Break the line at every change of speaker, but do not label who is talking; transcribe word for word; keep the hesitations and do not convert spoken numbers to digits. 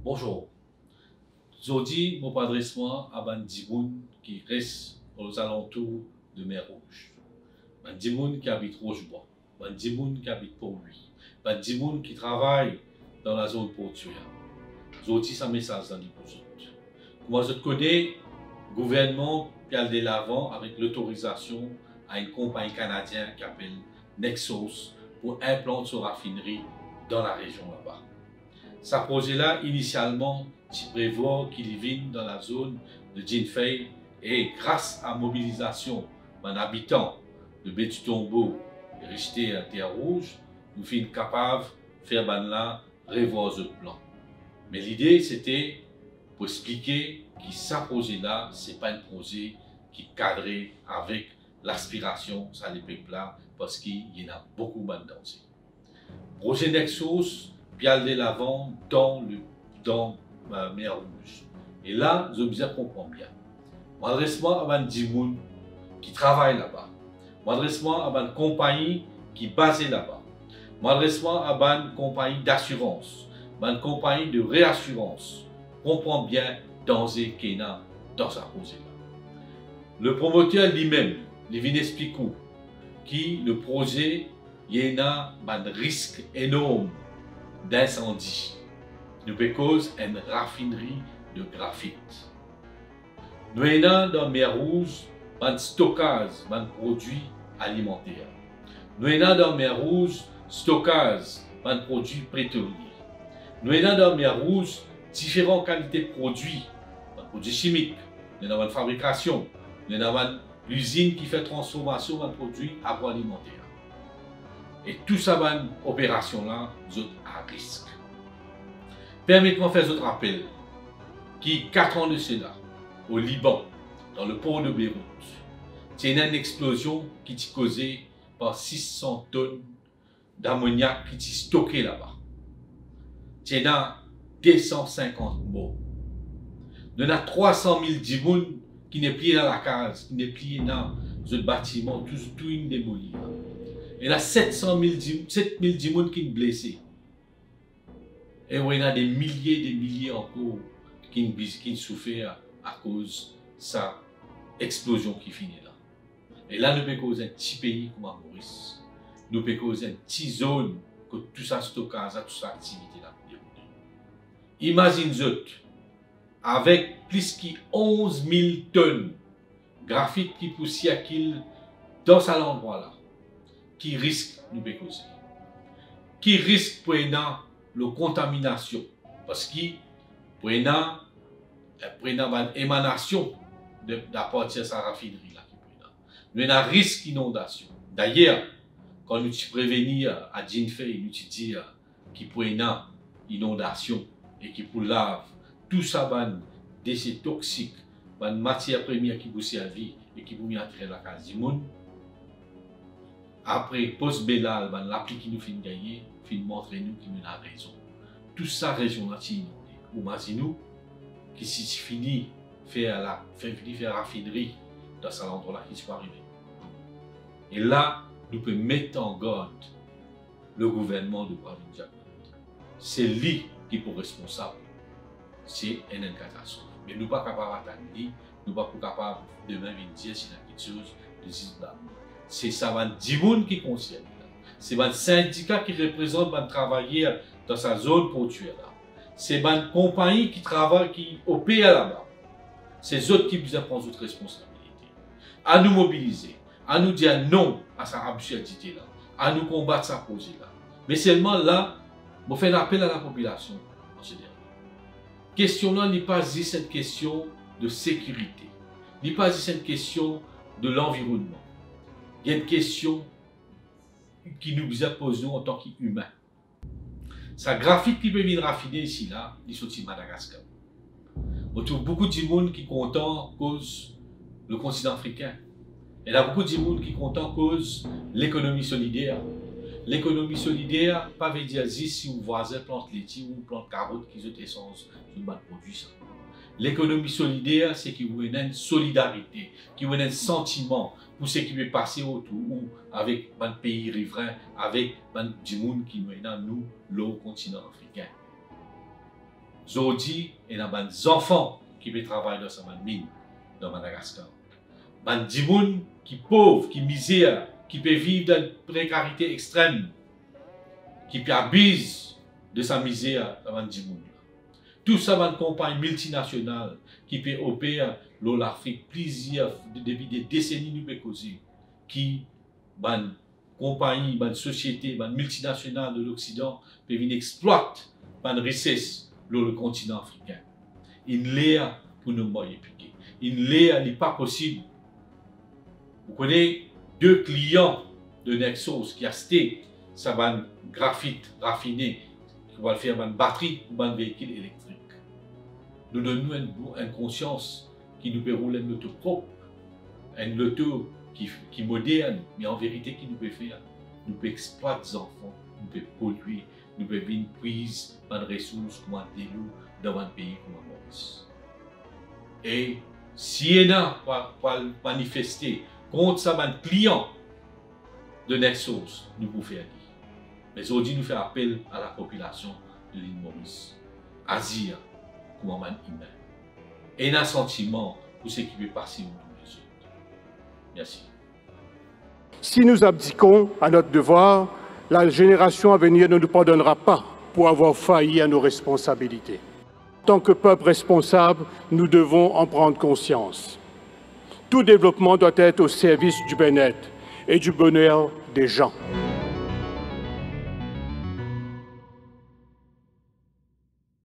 Bonjour. Aujourd'hui, mon adressement à Bandimoun qui reste aux alentours de Mer Rouge. Bandimoun qui habite Rochebois. Bandimoun qui habite Port-Louis. Bandimoun qui travaille dans la zone portuaire. Aujourd'hui, ça message dans les autres. Comment je connais, le gouvernement qui a de l'avant avec l'autorisation à une compagnie canadienne qui s'appelle Nexos pour implanter sa raffinerie dans la région là-bas. Ce projet-là, initialement, tu prévoit qu'il vienne dans la zone de Jinfei et grâce à la mobilisation d'un habitant de Bétu-Tombeau et Richeté à Terre Rouge, nous sommes capables de faire là revoir ce plan. Mais l'idée, c'était pour expliquer que ce projet-là, ce n'est pas un projet qui est cadré avec l'aspiration ça les peuples-là parce qu'il y en a beaucoup de danger. Projet Nexos, puis aller de l'avant dans, le, dans la mer Rouge. Et là, je vous comprends bien. M'adresse-moi à un Dimoun qui travaille là-bas. M'adresse-moi à une compagnie qui est basée là-bas. M'adresse-moi à une compagnie d'assurance, une compagnie de réassurance. Comprends bien le danger qu'il y a dans sa projet-là. Le promoteur lui-même, il vient expliquer que le projet, il y a un risque énorme d'incendie. Nous cause une raffinerie de graphite. Nous avons dans la mer Rouge un stockage de produits alimentaires. Nous avons dans la mer Rouge stockage de produits pétroliers. Nous avons dans la mer Rouge différentes qualités de produits, des produits chimiques, nous avons une fabrication, nous avons l'usine qui fait transformation de produits agroalimentaires. Et tout ça, cette opération-là, vous à risque. Permettez-moi de faire un rappel qui, quatre ans de cela, au Liban, dans le port de Beyrouth, il y a une explosion qui est causée par six cents tonnes d'ammoniac qui est stocké là-bas. Il y a deux cent cinquante morts. Il y a trois cent mille djibouns qui n'est plié dans la case, qui n'est plié dans le bâtiment, tout, tout une démoli. Il y a sept cent mille djibouns qui sont blessés. Et il y a des milliers et des milliers encore qui ont souffert à cause de cette explosion qui finit là. Et là, nous pouvons causer un petit pays comme la Maurice. Nous pouvons causer une petite zone que tout ça stockage, toute cette activité là. Imaginez-vous, avec plus de onze mille tonnes de graphite qui poussière dans cet endroit-là, qui risque de nous causer. Qui risque pour la contamination. Parce que pour une émanation de la partie de cette raffinerie-là. Nous avons un risque d'inondation. D'ailleurs, quand nous prévenons à Jinfei, nous disons qu'il peut y avoir une inondation et qu'il peut lave tout ça, des déchets toxiques, des matières premières qui vous servent et qui vous entrer la case du monde. Après, post-Bélal, l'appli qui nous fait gagner, fait montrer nous qui nous a raison. Tout ça, région là, c'est inondé. Ou imaginez-nous que si tu finis faire la faire raffinerie dans cet endroit-là, qui soit arrivé. Et là, nous pouvons mettre en garde le gouvernement de Pravin Gordhan. C'est lui qui est responsable. C'est une catastrophe. Mais nous ne sommes pas capables d'attendre, nous ne sommes pas capables de même dire si il y a quelque chose de disable. C'est ça, dix personnes qui concerne. C'est un syndicat qui représente les travailleurs dans sa zone portuaire. C'est une compagnie qui travaille, qui opère là-bas. C'est eux qui vous prennent votre responsabilité. À nous mobiliser, à nous dire non à sa absurdité-là, à nous combattre sa projet-là. Mais seulement là, je fais un appel à la population. La question là n'est pas juste une question de sécurité, n'est pas juste une question de l'environnement. Il y a une question qui nous pose en tant qu'humains. Sa graphite qui peut venir raffiner ici, là, il sont de Madagascar. On trouve beaucoup de monde qui est content à cause du continent africain. Il y a beaucoup de monde qui est content à cause de l'économie solidaire. L'économie solidaire, pas veut dire si vous voisin plante laitier ou plante carotte qui ont essence de produit. L'économie solidaire, c'est qu'il y a une solidarité, qu'il y a un sentiment pour ce qui peut passer autour ou avec un pays riverain, avec du monde qui nous est dans nous, le continent africain. Aujourd'hui, il y a des enfants qui peuvent travailler dans cette mine dans Madagascar. Des gens qui sont pauvres, qui misèrent, qui peuvent vivre dans une précarité extrême, qui peuvent abuser de sa misère dans des gens. Tout ça, c'est une compagnie multinationale qui peut opérer dans l'Afrique plusieurs, depuis des décennies, nous pouvons causer, qui, une compagnie, une société, une multinationale de l'Occident, peut venir exploiter une richesse dans le continent africain. Il l'est pour nous moyens piquer. Il l'est, il n'est pas possible. Vous connaissez deux clients de Nexos qui ont acheté ça un graphite raffiné qui va faire une batterie ou un véhicule électrique. Nous donnons une, une conscience qui nous peut rouler une auto propre, une auto qui, qui est moderne, mais en vérité qui nous peut faire. Nous pouvons exploiter les enfants, nous pouvons polluer, nous pouvons venir puiser des ressources comme un déloup dans un pays comme un Maurice. Et si il y a pour manifester contre ça, un client de Nexos, nous pouvons faire. Mais aujourd'hui, nous faisons appel à la population de l'île Maurice, à dire comme un humain. Et un sentiment pour ce qui peut passer autour des autres. Merci.
Si nous abdiquons à notre devoir, la génération à venir ne nous pardonnera pas pour avoir failli à nos responsabilités. En tant que peuple responsable, nous devons en prendre conscience. Tout développement doit être au service du bien-être et du bonheur des gens.